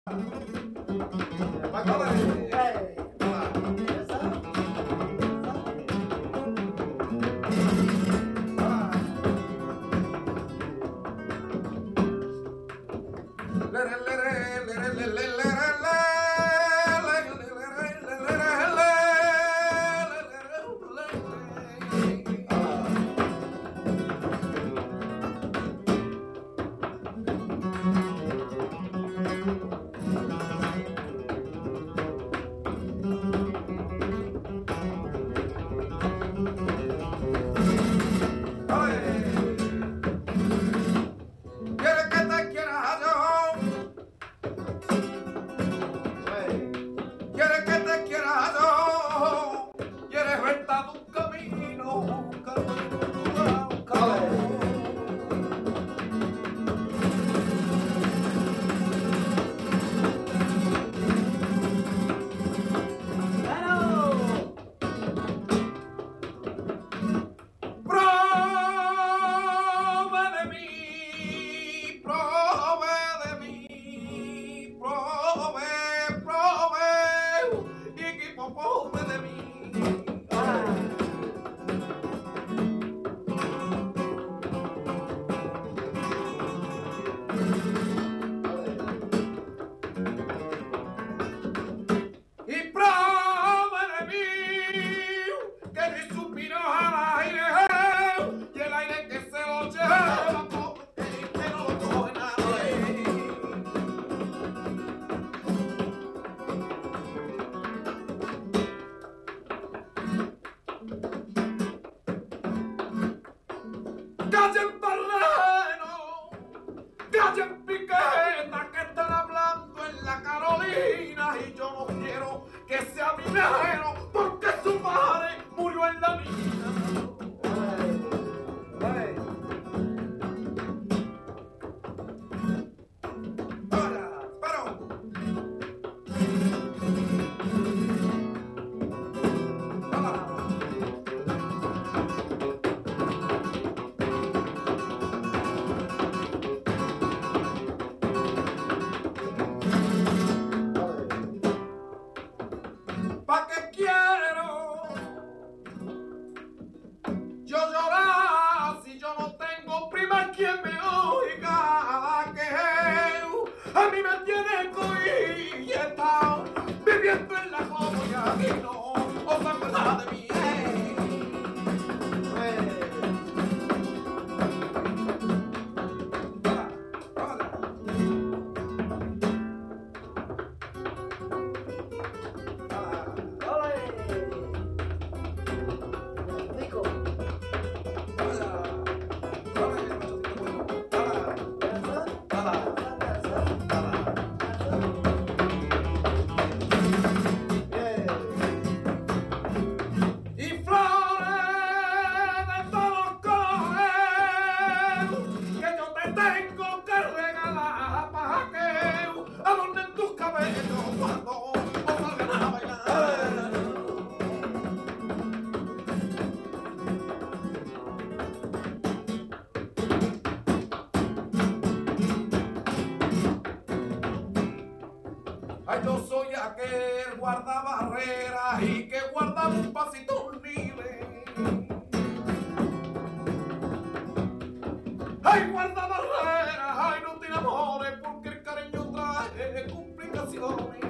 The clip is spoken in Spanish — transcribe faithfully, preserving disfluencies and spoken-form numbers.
Callen Barreno, callen Piqueta, que están hablando en la Carolina, y yo no quiero que sea minero, porque su padre murió en la mina. Ay, ay. Ahora, pero. ¿Pa' qué quiero yo llorar si yo no tengo prima quien me oiga? Que a mí me tiene cohilleta viviendo en la joya y no os acuerda de mí. Ay, yo soy aquel guardabarreras y que guardaba un pasito libre. Ay, guardabarreras, ay, no te enamores porque el cariño trae complicaciones.